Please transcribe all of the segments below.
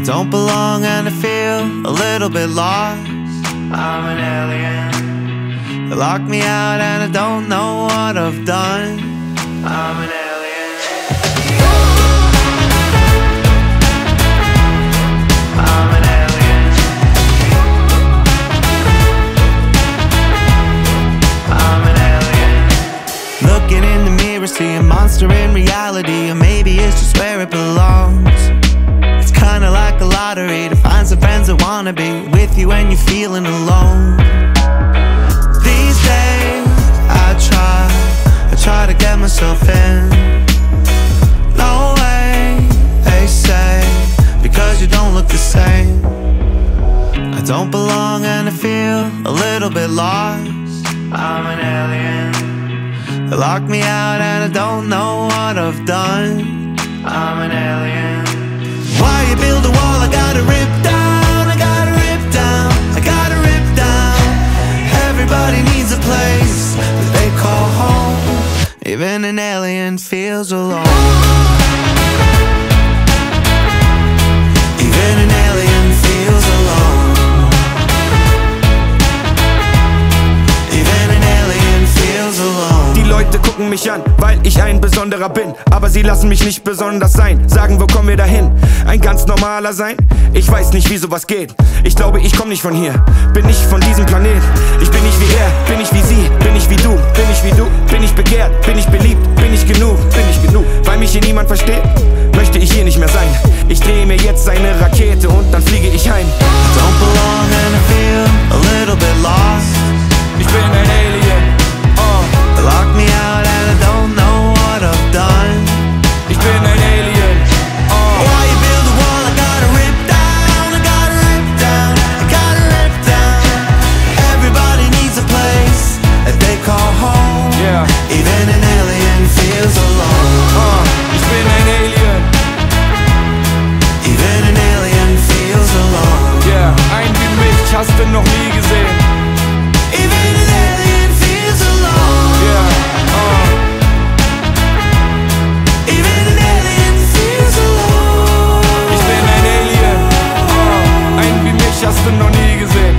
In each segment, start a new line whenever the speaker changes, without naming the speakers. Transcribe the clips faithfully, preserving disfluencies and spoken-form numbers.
don't belong and I feel a little bit lost. I'm an alien. They locked me out and I don't know what I've done. I'm an alien. I'm an alien. I'm an alien. Looking in the mirror, see a monster in reality, or maybe it's just where it belongs. It's kinda like a lottery to find some friends that wanna be with you when you're feeling alone. These days I try, I try to get myself in. No way, they say, because you don't look the same. I don't belong and I feel a little bit lost. I'm an alien. They locked me out and I don't know what I've done. I'm an alien. Why you build a wall? I gotta rip down, I gotta rip down, I gotta rip down. Everybody needs a place that they call home. Even an alien feels alone. Even an alien feels alone. Even an alien feels alone.
Die Leute gucken mich an, weil ich ein Besonderer bin. Aber sie lassen mich nicht besonders sein. Sagen, wo kommen wir dahin? Ein ganz normaler sein? Ich weiß nicht, wie sowas geht. Ich glaube, ich komm nicht von hier. Bin nicht von diesem Planet. Ich bin nicht wie er, bin ich wie sie. Bin ich wie du, bin ich wie du. Bin ich begehrt, bin ich beliebt. Bin ich genug, bin ich genug. Weil mich hier niemand versteht, möchte ich hier nicht mehr sein. Ich drehe mir jetzt eine Rakete und dann fliege ich heim.
I don't belong and I feel a little bit lost.
Ich bin ein Alien. Oh.
They locked me out and I don't know what I've done.
Ich bin ein Alien. Oh.
Why you build a wall? I gotta rip down, I gotta rip down, I gotta rip down. Everybody needs a place that they call home.
Yeah.
Even an alien feels alone.
Oh. Ich bin ein Alien.
Even an alien feels alone.
Yeah. Ein wie mich hast du noch nie gesehen.
Even an alien feels alone.
Yeah. Oh.
Even an alien feels alone.
Ich bin ein Alien. Oh. Ein wie mich hast du noch nie gesehen.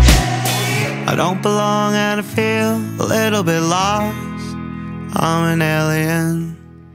I don't belong and I feel a little bit lost. I'm an alien.